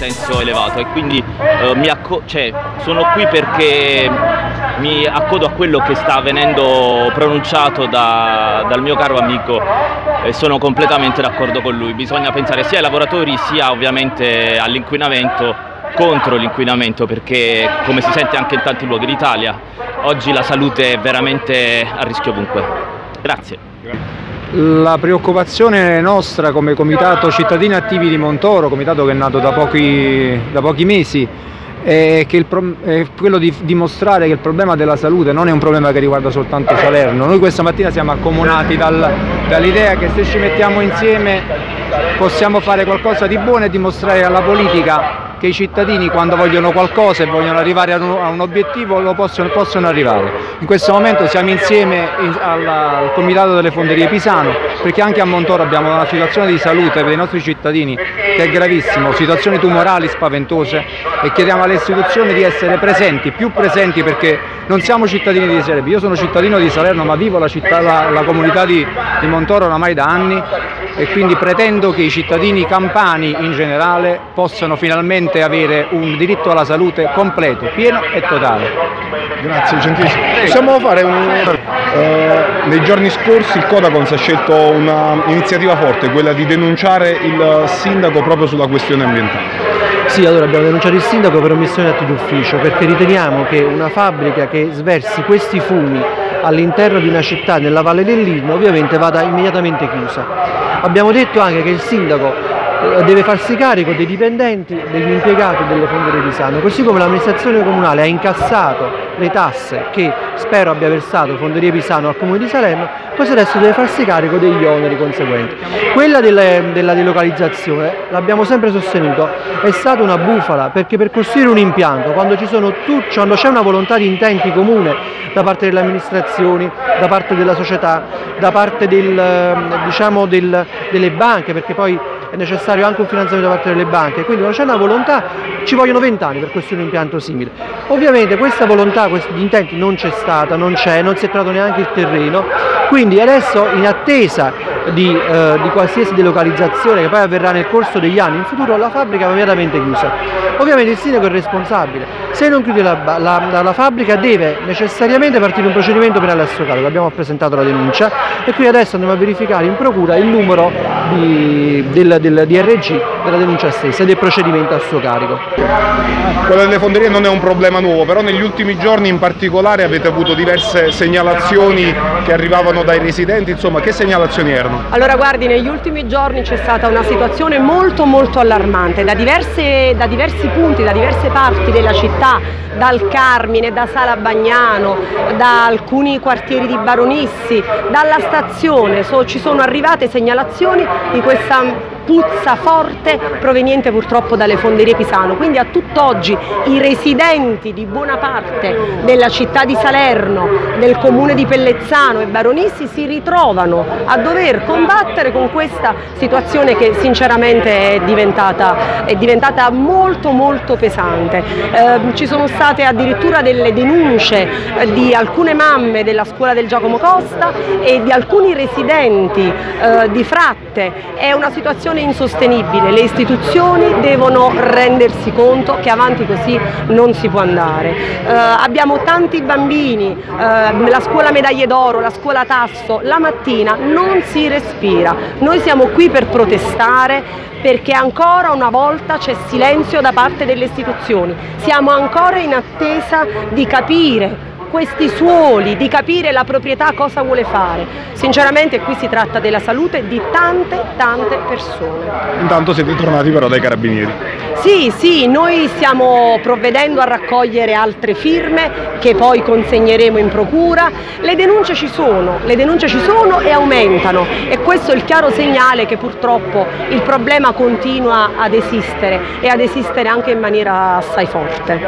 penso elevato, e quindi sono qui perché mi accodo a quello che sta venendo pronunciato dal mio caro amico e sono completamente d'accordo con lui. Bisogna pensare sia ai lavoratori sia ovviamente all'inquinamento, contro l'inquinamento, perché come si sente anche in tanti luoghi d'Italia oggi la salute è veramente a rischio ovunque. Grazie. La preoccupazione nostra come Comitato Cittadini Attivi di Montoro, comitato che è nato da pochi mesi, è quello di dimostrare che il problema della salute non è un problema che riguarda soltanto Salerno. Noi questa mattina siamo accomunati dall'idea che se ci mettiamo insieme possiamo fare qualcosa di buono e dimostrare alla politica che i cittadini, quando vogliono qualcosa e vogliono arrivare a un obiettivo, lo possono arrivare. In questo momento siamo insieme al Comitato delle Fonderie Pisano, perché anche a Montoro abbiamo una situazione di salute per i nostri cittadini che è gravissima, situazioni tumorali spaventose, e chiediamo alle istituzioni di essere presenti, più presenti, perché non siamo cittadini di Salerno. Io sono cittadino di Salerno, ma vivo la comunità di Montoro oramai da anni, e quindi pretendo che i cittadini campani in generale possano finalmente avere un diritto alla salute completo, pieno e totale. Grazie, gentilissimo. Possiamo fare nei giorni scorsi il Codacons ha scelto un'iniziativa forte, quella di denunciare il sindaco proprio sulla questione ambientale. Sì, allora abbiamo denunciato il sindaco per omissione di atti d'ufficio, perché riteniamo che una fabbrica che sversi questi fumi all'interno di una città nella Valle dell'Ilno ovviamente vada immediatamente chiusa. Abbiamo detto anche che il sindaco deve farsi carico dei dipendenti, degli impiegati delle Fonderie Pisano, così come l'amministrazione comunale ha incassato le tasse che spero abbia versato Fonderie Pisano al Comune di Salerno, così adesso deve farsi carico degli oneri conseguenti. Quella della delocalizzazione, l'abbiamo sempre sostenuto, è stata una bufala, perché per costruire un impianto, quando c'è una volontà di intenti comune da parte delle amministrazioni, da parte della società, da parte delle banche, perché poi è necessario anche un finanziamento da parte delle banche, quindi quando c'è una volontà ci vogliono 20 anni per costruire un impianto simile. Ovviamente questa volontà, questi intenti non c'è stata, non si è trovato neanche il terreno, quindi adesso in attesa di qualsiasi delocalizzazione che poi avverrà nel corso degli anni in futuro, la fabbrica va immediatamente chiusa. Ovviamente il sindaco è responsabile, se non chiude la fabbrica deve necessariamente partire un procedimento penale a suo carico. Abbiamo presentato la denuncia e qui adesso andiamo a verificare in procura il numero del DRG della denuncia stessa e del procedimento a suo carico. Quello delle fonderie non è un problema nuovo, però negli ultimi giorni in particolare avete avuto diverse segnalazioni che arrivavano dai residenti, insomma, che segnalazioni erano? Allora guardi, negli ultimi giorni c'è stata una situazione molto allarmante da diversi punti, da diverse parti della città, dal Carmine, da Sala Bagnano, da alcuni quartieri di Baronissi, dalla stazione, ci sono arrivate segnalazioni di questa puzza forte proveniente purtroppo dalle Fonderie Pisano, quindi a tutt'oggi i residenti di buona parte della città di Salerno, del comune di Pellezzano e Baronissi si ritrovano a dover combattere con questa situazione che sinceramente è diventata molto pesante. Ci sono state addirittura delle denunce di alcune mamme della scuola del Giacomo Costa e di alcuni residenti di Fratte. È una situazione insostenibile, le istituzioni devono rendersi conto che avanti così non si può andare. Abbiamo tanti bambini, la scuola Medaglie d'Oro, la scuola Tasso, la mattina non si respira. Noi siamo qui per protestare perché ancora una volta c'è silenzio da parte delle istituzioni. Siamo ancora in attesa di capire questi suoli, di capire la proprietà cosa vuole fare. Sinceramente qui si tratta della salute di tante persone. Intanto siete tornati però dai carabinieri. Sì, noi stiamo provvedendo a raccogliere altre firme che poi consegneremo in procura. Le denunce ci sono e aumentano, e questo è il chiaro segnale che purtroppo il problema continua ad esistere e ad esistere anche in maniera assai forte.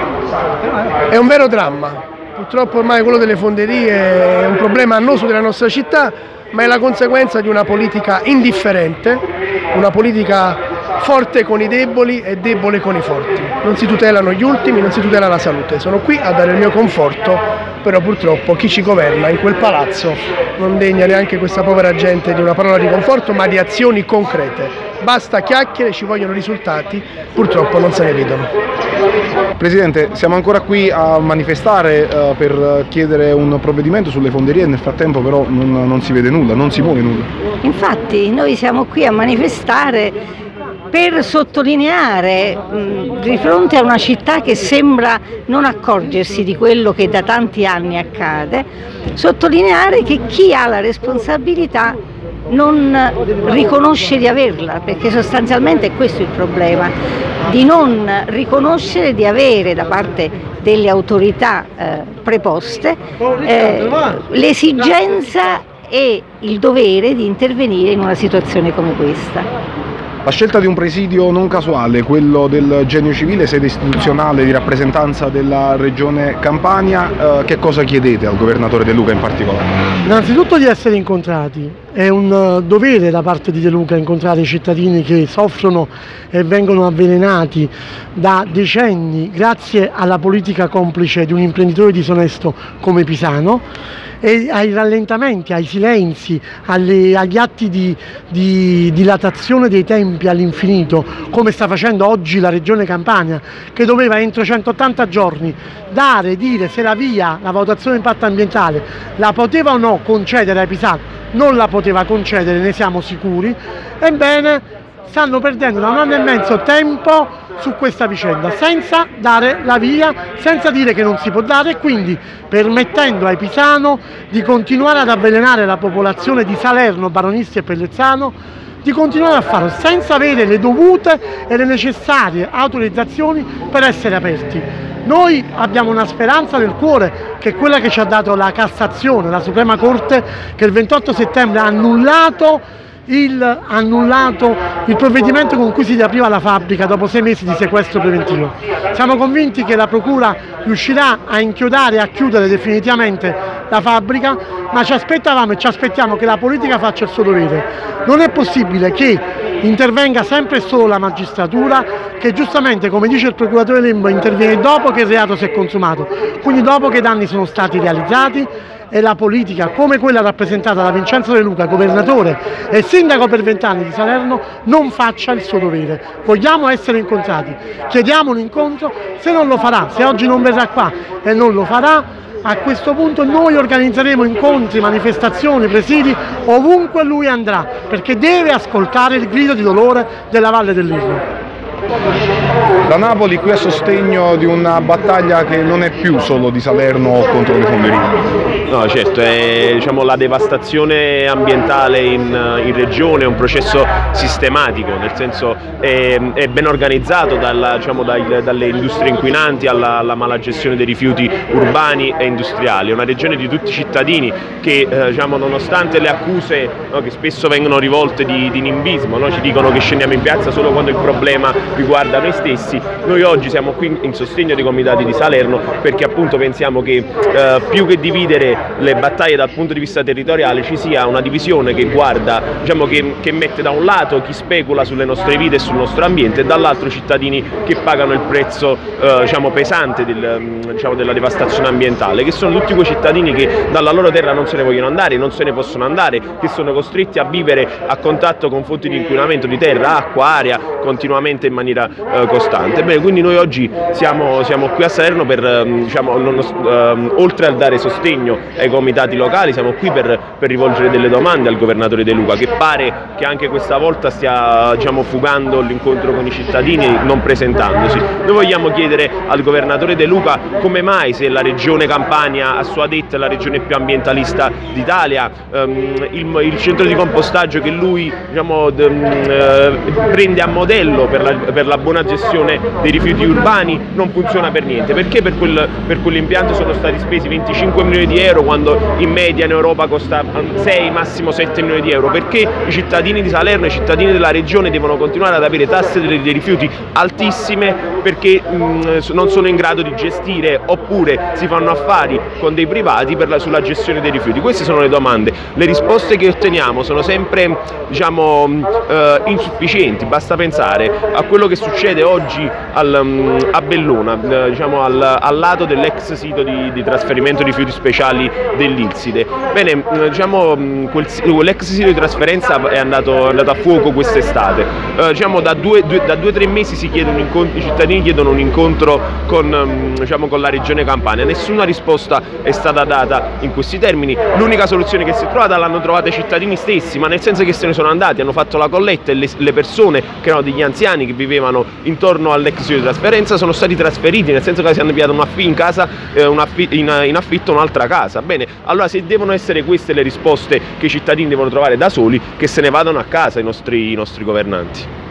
È un vero dramma. Purtroppo ormai quello delle fonderie è un problema annoso della nostra città, ma è la conseguenza di una politica indifferente, una politica forte con i deboli e debole con i forti. Non si tutelano gli ultimi, non si tutela la salute. Sono qui a dare il mio conforto, però purtroppo chi ci governa in quel palazzo non degna neanche questa povera gente di una parola di conforto, ma di azioni concrete. basta chiacchiere, ci vogliono risultati, purtroppo non se ne vedono. Presidente, siamo ancora qui a manifestare per chiedere un provvedimento sulle fonderie, nel frattempo però non si vede nulla, non si muove nulla. Infatti noi siamo qui a manifestare per sottolineare, di fronte a una città che sembra non accorgersi di quello che da tanti anni accade, sottolineare che chi ha la responsabilità non riconosce di averla, perché sostanzialmente è questo il problema, di non riconoscere di avere da parte delle autorità preposte l'esigenza e il dovere di intervenire in una situazione come questa. La scelta di un presidio non casuale, quello del Genio Civile, sede istituzionale di rappresentanza della Regione Campania, che cosa chiedete al governatore De Luca in particolare? Innanzitutto di essere incontrati, è un dovere da parte di De Luca incontrare i cittadini che soffrono e vengono avvelenati da decenni grazie alla politica complice di un imprenditore disonesto come Pisano, e ai rallentamenti, ai silenzi, agli atti di dilatazione dei tempi all'infinito, come sta facendo oggi la Regione Campania, che doveva entro 180 giorni dire se la VIA, la valutazione di impatto ambientale, la poteva o no concedere ai Pisano. Non la poteva concedere, ne siamo sicuri. Ebbene, stanno perdendo da 1 anno e mezzo tempo su questa vicenda, senza dare la via, senza dire che non si può dare, e quindi permettendo ai Pisano di continuare ad avvelenare la popolazione di Salerno, Baronisti e Pellezzano, di continuare a farlo senza avere le dovute e le necessarie autorizzazioni per essere aperti. Noi abbiamo una speranza nel cuore, che è quella che ci ha dato la Cassazione, la Suprema Corte, che il 28 settembre ha annullato il provvedimento con cui si riapriva la fabbrica dopo 6 mesi di sequestro preventivo. Siamo convinti che la Procura riuscirà a inchiodare e a chiudere definitivamente la fabbrica, ma ci aspettavamo e ci aspettiamo che la politica faccia il suo dovere. Non è possibile che intervenga sempre solo la magistratura, che giustamente, come dice il procuratore Lembo, interviene dopo che il reato si è consumato, quindi dopo che i danni sono stati realizzati, e la politica, come quella rappresentata da Vincenzo De Luca, governatore e sindaco per 20 anni di Salerno, non faccia il suo dovere. Vogliamo essere incontrati, chiediamo un incontro. Se non lo farà, se oggi non verrà qua e non lo farà, a questo punto noi organizzeremo incontri, manifestazioni, presidi ovunque lui andrà, perché deve ascoltare il grido di dolore della Valle dell'Irno. Da Napoli qui a sostegno di una battaglia che non è più solo di Salerno contro le fonderie. No, certo, la devastazione ambientale in regione è un processo sistematico, nel senso è ben organizzato dalle industrie inquinanti alla malagestione dei rifiuti urbani e industriali. È una regione di tutti i cittadini che nonostante le accuse, no, che spesso vengono rivolte di nimbismo, no, ci dicono che scendiamo in piazza solo quando il problema riguarda noi stessi. Noi oggi siamo qui in sostegno dei comitati di Salerno perché appunto pensiamo che più che dividere le battaglie dal punto di vista territoriale ci sia una divisione che guarda, che mette da un lato chi specula sulle nostre vite e sul nostro ambiente e dall'altro cittadini che pagano il prezzo pesante della devastazione ambientale, che sono tutti quei cittadini che dalla loro terra non se ne vogliono andare, non se ne possono andare, che sono costretti a vivere a contatto con fonti di inquinamento di terra, acqua, aria continuamente in maniera costante. Bene, quindi noi oggi siamo qui a Salerno per oltre a dare sostegno ai comitati locali, siamo qui per rivolgere delle domande al governatore De Luca, che pare che anche questa volta stia fugando l'incontro con i cittadini, non presentandosi. Noi vogliamo chiedere al governatore De Luca come mai, se la regione Campania a sua detta è la regione più ambientalista d'Italia, il centro di compostaggio che lui prende a modello per la buona gestione dei rifiuti urbani non funziona per niente. Perché per quell'impianto sono stati spesi 25 milioni di euro quando in media in Europa costa 6, massimo 7 milioni di euro? Perché i cittadini di Salerno e i cittadini della regione devono continuare ad avere tasse dei rifiuti altissime perché non sono in grado di gestire, oppure si fanno affari con dei privati sulla gestione dei rifiuti? Queste sono le domande. Le risposte che otteniamo sono sempre insufficienti. Basta pensare pensare a quello che succede oggi a Bellona, diciamo al lato dell'ex sito di trasferimento di rifiuti speciali dell'Ilside. Bene, diciamo, quell'ex sito di trasferenza è andato a fuoco quest'estate. Diciamo, da 2 o 3 mesi i cittadini chiedono un incontro con la Regione Campania. Nessuna risposta è stata data in questi termini. L'unica soluzione che si è trovata l'hanno trovata i cittadini stessi, ma nel senso che se ne sono andati, hanno fatto la colletta e le persone che erano degli anziani che vivevano intorno all'ex sito di trasferenza sono stati trasferiti, nel senso che si hanno inviato in affitto un'altra casa. Bene, allora se devono essere queste le risposte che i cittadini devono trovare da soli, che se ne vadano a casa i nostri governanti.